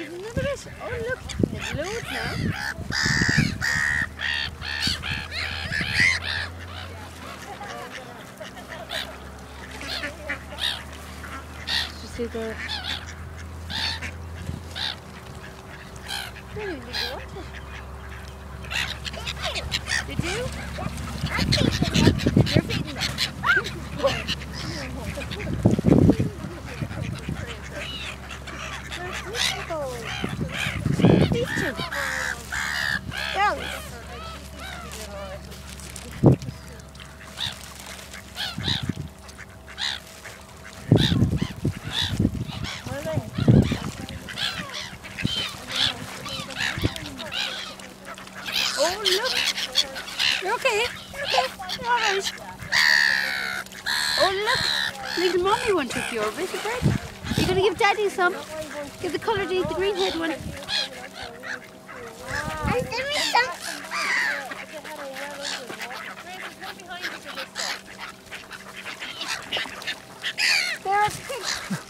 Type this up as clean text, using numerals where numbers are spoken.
there's another bit. Oh look, there's loads now. Did you see the... Did you? You're feeding them. These two. Girls. Oh, look. You're okay. You're okay. You're all right. Oh, look. Little mommy one took your bit of bread. You're going to give Daddy some. Give the coloured, the green head one. And give me some. There are pigs.